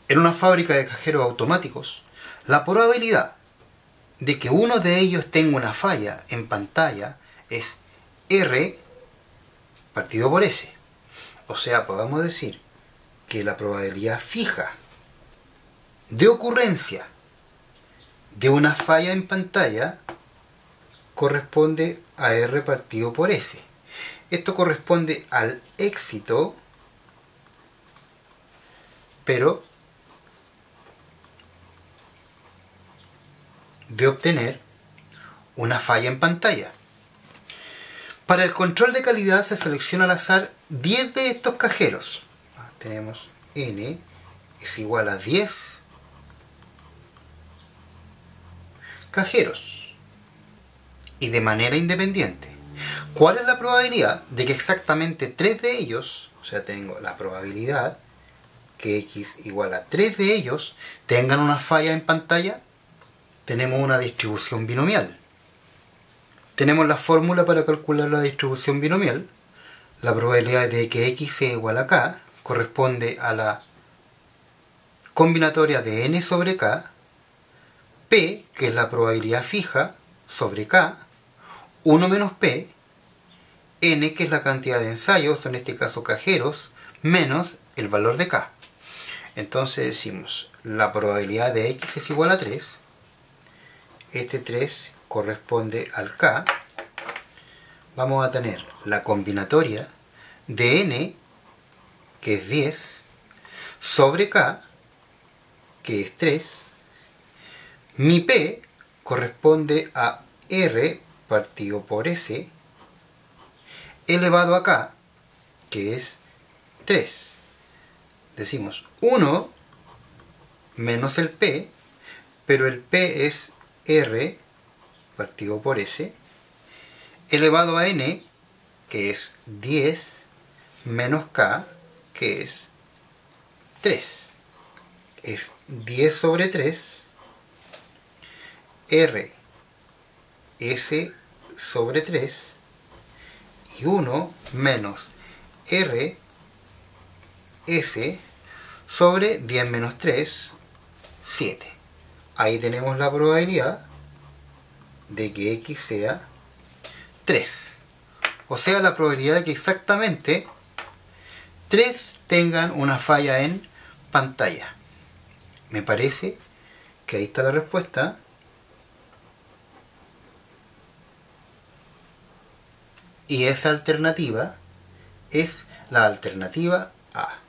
En una fábrica de cajeros automáticos, la probabilidad de que uno de ellos tenga una falla en pantalla es R partido por S. O sea, podemos decir que la probabilidad fija de ocurrencia de una falla en pantalla corresponde a R partido por S. Esto corresponde al éxito, pero de obtener una falla en pantalla. Para el control de calidad se selecciona al azar 10 de estos cajeros. Tenemos N es igual a 10 cajeros y de manera independiente. ¿Cuál es la probabilidad de que exactamente 3 de ellos, o sea, tengo la probabilidad que X igual a 3 de ellos tengan una falla en pantalla? Tenemos una distribución binomial. Tenemos la fórmula para calcular la distribución binomial. La probabilidad de que X sea igual a K corresponde a la combinatoria de N sobre K, P, que es la probabilidad fija, sobre K, 1 menos P, N, que es la cantidad de ensayos, en este caso cajeros, menos el valor de K. Entonces decimos, la probabilidad de X es igual a 3, este 3 corresponde al K, vamos a tener la combinatoria de N, que es 10, sobre K, que es 3, mi P corresponde a R partido por S, elevado a K, que es 3. Decimos 1 menos el P, pero el P es R partido por S, elevado a N, que es 10, menos K, que es 3. Es 10 sobre 3, R, S sobre 3, y 1 menos R, S sobre 10 menos 3, 7. Ahí tenemos la probabilidad de que X sea 3. O sea, la probabilidad de que exactamente 3 tengan una falla en pantalla. Me parece que ahí está la respuesta. Y esa alternativa es la alternativa A.